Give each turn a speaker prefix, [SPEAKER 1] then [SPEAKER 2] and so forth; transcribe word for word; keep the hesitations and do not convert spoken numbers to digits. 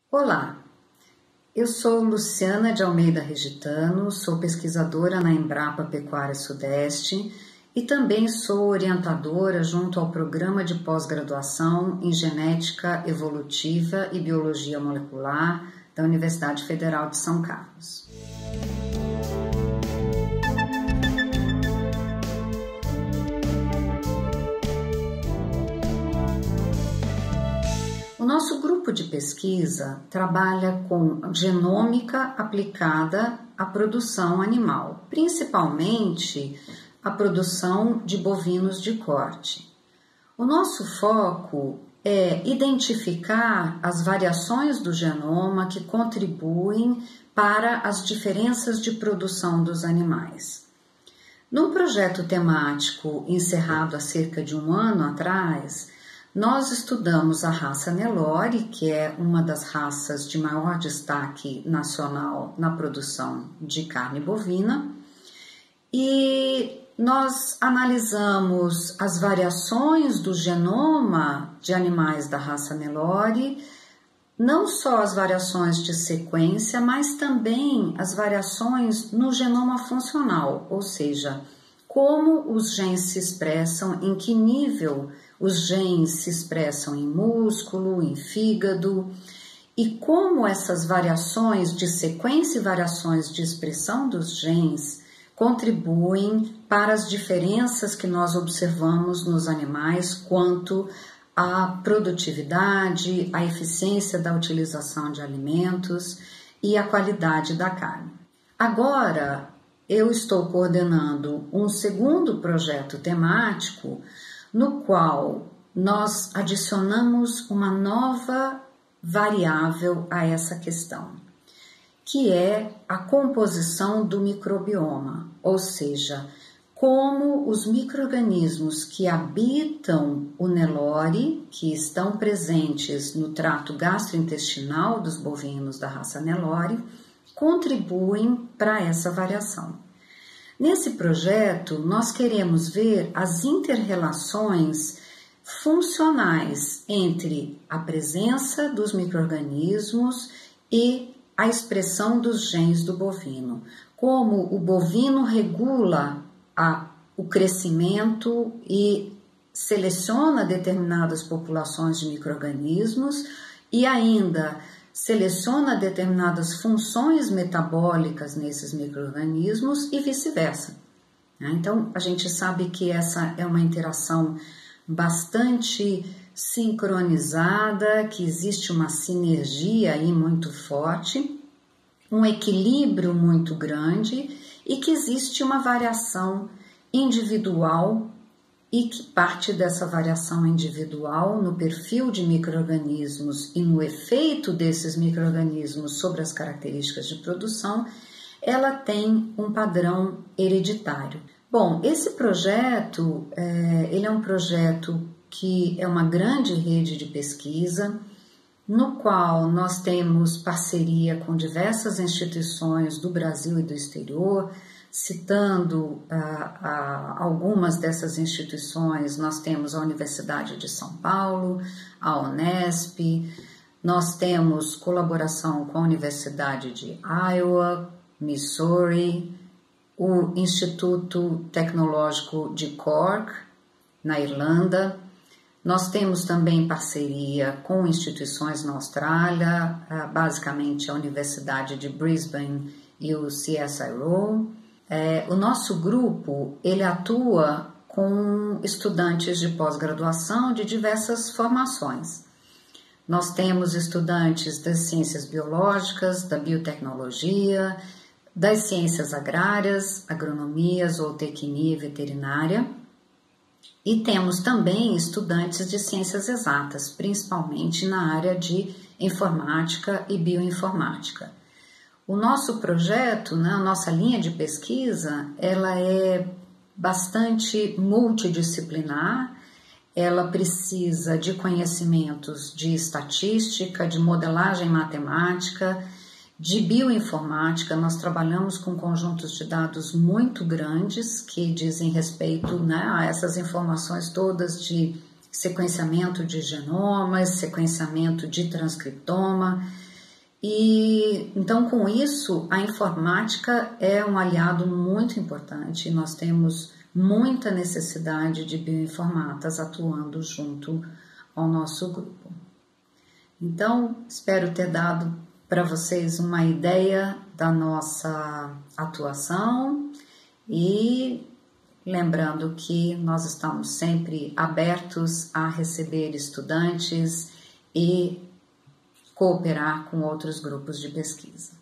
[SPEAKER 1] Olá, eu sou Luciana de Almeida Regitano, sou pesquisadora na Embrapa Pecuária Sudeste e também sou orientadora junto ao Programa de Pós-Graduação em Genética Evolutiva e Biologia Molecular da Universidade Federal de São Carlos. O nosso grupo de pesquisa trabalha com genômica aplicada à produção animal, principalmente a produção de bovinos de corte. O nosso foco é identificar as variações do genoma que contribuem para as diferenças de produção dos animais. Num projeto temático encerrado há cerca de um ano atrás, nós estudamos a raça Nelore, que é uma das raças de maior destaque nacional na produção de carne bovina, e nós analisamos as variações do genoma de animais da raça Nelore, não só as variações de sequência, mas também as variações no genoma funcional, ou seja, como os genes se expressam, em que nível os genes se expressam em músculo, em fígado, e como essas variações de sequência e variações de expressão dos genes contribuem para as diferenças que nós observamos nos animais quanto à produtividade, à eficiência da utilização de alimentos e à qualidade da carne. Agora, eu estou coordenando um segundo projeto temático no qual nós adicionamos uma nova variável a essa questão, que é a composição do microbioma, ou seja, como os micro-organismos que habitam o Nelore, que estão presentes no trato gastrointestinal dos bovinos da raça Nelore, contribuem para essa variação. Nesse projeto, nós queremos ver as inter-relações funcionais entre a presença dos micro-organismos e a expressão dos genes do bovino. Como o bovino regula a, o crescimento e seleciona determinadas populações de micro-organismos e ainda seleciona determinadas funções metabólicas nesses micro-organismos e vice-versa. Então, a gente sabe que essa é uma interação bastante sincronizada, que existe uma sinergia aí muito forte, um equilíbrio muito grande e que existe uma variação individual e que parte dessa variação individual no perfil de micro-organismos e no efeito desses micro-organismos sobre as características de produção, ela tem um padrão hereditário. Bom, esse projeto, é, ele é um projeto que é uma grande rede de pesquisa, no qual nós temos parceria com diversas instituições do Brasil e do exterior. Citando ah, ah, algumas dessas instituições, nós temos a Universidade de São Paulo, a Unesp, nós temos colaboração com a Universidade de Iowa, Missouri, o Instituto Tecnológico de Cork, na Irlanda. Nós temos também parceria com instituições na Austrália, ah, basicamente a Universidade de Brisbane e o C S I R O. É, o nosso grupo, ele atua com estudantes de pós-graduação de diversas formações. Nós temos estudantes das ciências biológicas, da biotecnologia, das ciências agrárias, agronomia, zootecnia e veterinária, e temos também estudantes de ciências exatas, principalmente na área de informática e bioinformática. O nosso projeto, né, a nossa linha de pesquisa, ela é bastante multidisciplinar, ela precisa de conhecimentos de estatística, de modelagem matemática, de bioinformática. Nós trabalhamos com conjuntos de dados muito grandes que dizem respeito, né, a essas informações todas de sequenciamento de genomas, sequenciamento de transcriptoma, E então, com isso, a informática é um aliado muito importante. Nós temos muita necessidade de bioinformatas atuando junto ao nosso grupo. Então, espero ter dado para vocês uma ideia da nossa atuação e lembrando que nós estamos sempre abertos a receber estudantes e cooperar com outros grupos de pesquisa.